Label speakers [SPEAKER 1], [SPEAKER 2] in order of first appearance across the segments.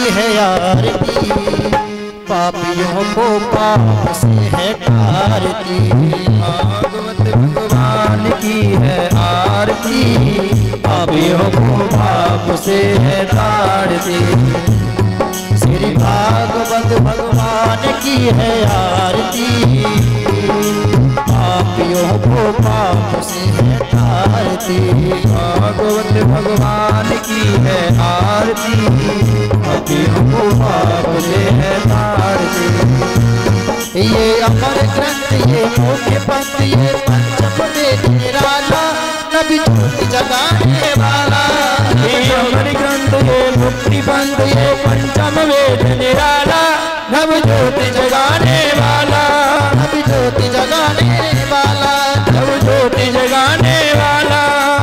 [SPEAKER 1] है आरती, पापियों को पाप से है तारती।
[SPEAKER 2] भागवत भगवान की है आरती, पापियों को पाप से है तारती।
[SPEAKER 1] श्री भागवत भगवान की है आरती, पापियों को पाप से है तारती।
[SPEAKER 2] भागवत भगवान की है आरती, पापियों को पाप से है तारती।
[SPEAKER 1] ये अमर ग्रंथ, ये मुख्य पंथ, ये पंचम वेद निराला, नबी ज्योति जगाने वाला।
[SPEAKER 2] ये अमर ग्रंथ, ये मुक्ति पंथ, ये पंचम वेद निराला, नव ज्योति जगाने वाला।
[SPEAKER 1] नबी ज्योति जगाने वाला,
[SPEAKER 2] नव ज्योति जगाने वाला।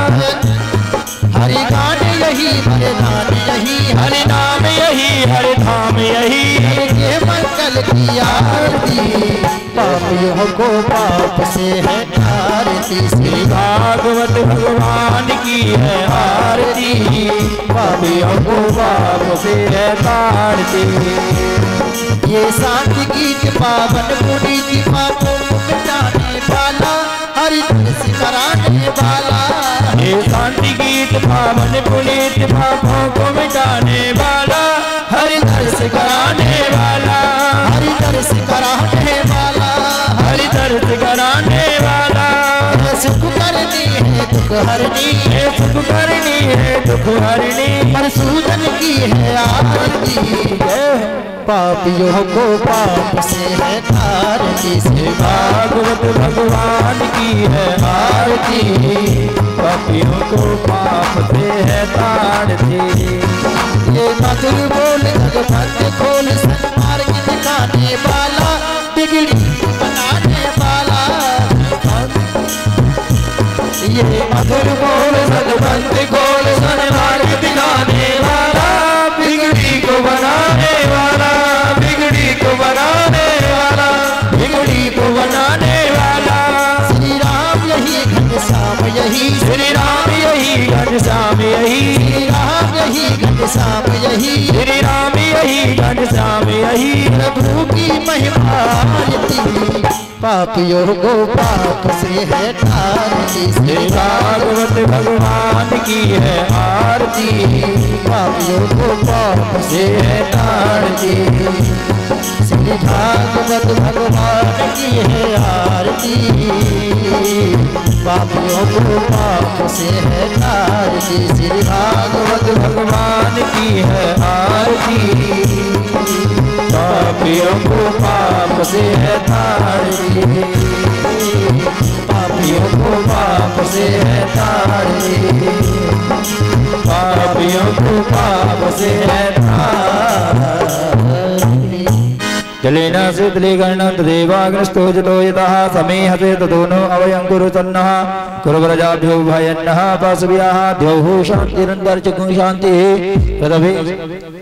[SPEAKER 1] हरि गान यही, हरि नाम यही,
[SPEAKER 2] हरि नाम यही, हरि धाम यही,
[SPEAKER 1] के मंगल की आरती, पापियों को पाप से है तारती।
[SPEAKER 2] श्री भागवत भगवान की है आरती, पापियों को पाप से है तारती।
[SPEAKER 1] ये शांति गीत पावन पुनीत, पापों को मिटाने वाला, हरि दर्श कराने वाला।
[SPEAKER 2] ये शांति गीत पावन पुनीत, पापों को मिटाने वाला, हरि दर्श कराने वाला।
[SPEAKER 1] हरि दर्श कराने वाला,
[SPEAKER 2] हरि दर्श कराने वाला।
[SPEAKER 1] सुख करनी है दुख हरनी,
[SPEAKER 2] सुख करनी है दुख हरनी,
[SPEAKER 1] मधुसूदन की है आरती, पापियों को पाप से है तारती।
[SPEAKER 2] श्री भागवत भगवान की है आरती, पापियों को पाप से है तारती।
[SPEAKER 1] ये मधुर बोल जगभक्त खोल, सन्मार्ग दिखाने वाला, बिगड़ी बनाने वाला। ये मधुर बोल
[SPEAKER 2] जगभक्त खोल, सन्मार्ग दिखाने वाला, बिगड़ी को बनाने वाला, बिगड़ी को बनाने वाला, बिगड़ी को बनाने वाला।
[SPEAKER 1] श्री राम यही घनश्याम यही,
[SPEAKER 2] श्री राम यही घनश्याम यही,
[SPEAKER 1] श्री राम यही घनश्याम यही,
[SPEAKER 2] श्री राम यही घनश्याम यही।
[SPEAKER 1] प्रभु की महिमा आरती, पापियों को पाप से है तारती।
[SPEAKER 2] श्री भागवत भगवान की है आरती,
[SPEAKER 1] पापियों को पाप
[SPEAKER 2] से है तारती।
[SPEAKER 1] श्री भागवत भगवान की है आरती, पापियों को पाप से है तारती। श्री
[SPEAKER 2] भागवत भगवान की है आरती, पापियों को पाप से है तारती। पापियों को पाप से है तारती, पापियों को पाप से है तारती। जलेन शीतलीकरणं तदेवाग्निष्टो जतो यतः समीहते तदोनो अवयं कुरु तन्नः कुरु व्रजाभ्यो भयन्नः पाशव्याः द्यौः शान्तिरन्तरिक्षं शान्तिः तदभि